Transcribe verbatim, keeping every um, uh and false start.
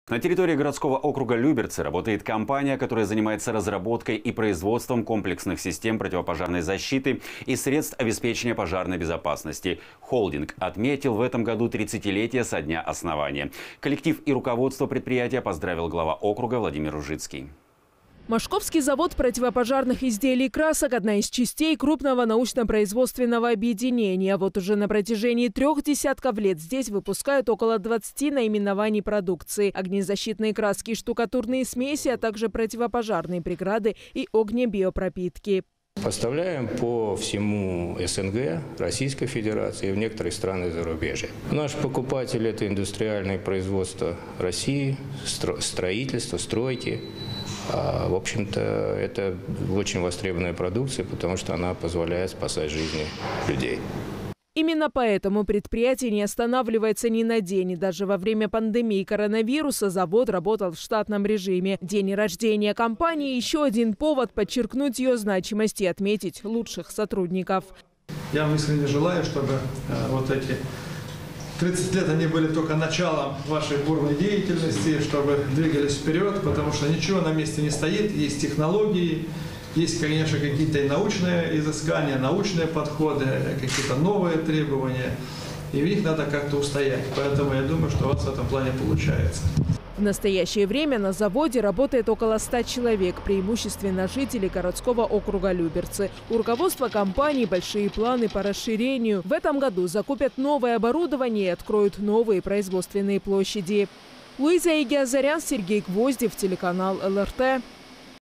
На территории городского округа Люберцы работает компания, которая занимается разработкой и производством комплексных систем противопожарной защиты и средств обеспечения пожарной безопасности. Холдинг отметил в этом году тридцатилетие со дня основания. Коллектив и руководство предприятия поздравил глава округа Владимир Ружицкий. Машковский завод противопожарных изделий и красок – одна из частей крупного научно-производственного объединения. Вот уже на протяжении трех десятков лет здесь выпускают около двадцати наименований продукции. Огнезащитные краски и штукатурные смеси, а также противопожарные преграды и огнебиопропитки. Поставляем по всему СНГ, Российской Федерации и в некоторые страны зарубежья. Наш покупатель – это индустриальное производство России, строительство, стройки. В общем-то, это очень востребованная продукция, потому что она позволяет спасать жизни людей. Именно поэтому предприятие не останавливается ни на день. И даже во время пандемии коронавируса завод работал в штатном режиме. День рождения компании – еще один повод подчеркнуть ее значимость и отметить лучших сотрудников. Я вам искренне желаю, чтобы э, вот эти тридцать лет они были только началом вашей бурной деятельности, чтобы двигались вперед, потому что ничего на месте не стоит, есть технологии. Есть, конечно, какие-то и научные изыскания, научные подходы, какие-то новые требования. И в них надо как-то устоять. Поэтому я думаю, что у вас в этом плане получается. В настоящее время на заводе работает около ста человек, преимущественно жители городского округа Люберцы. У руководства компании большие планы по расширению. В этом году закупят новое оборудование и откроют новые производственные площади. Луиза Игиазарян, Сергей Гвоздев, телеканал эл эр тэ.